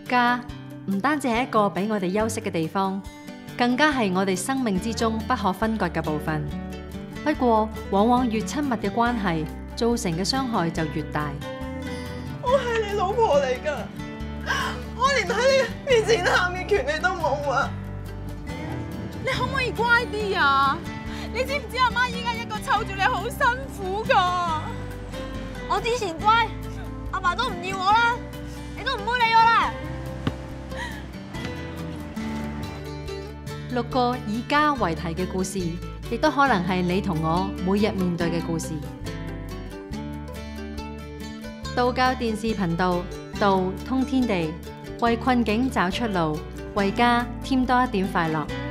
家唔單止係一個俾我哋休息嘅地方，更加係我哋生命之中不可分割嘅部分。不過，往往越親密嘅關係，造成嘅傷害就越大。 我係你老婆嚟㗎，我連喺你面前喊嘅權利都冇啊！ 你可唔可以乖啲啊？你知唔知阿媽依家一個湊住你好辛苦㗎？ 我之前乖，阿爸都唔要我啦，你都唔好理我啦。 6個以家為題嘅故事，亦都可能係你同我每日面對嘅故事。道教電視頻道，道通天地，為困境找出路，為家添多一點快樂。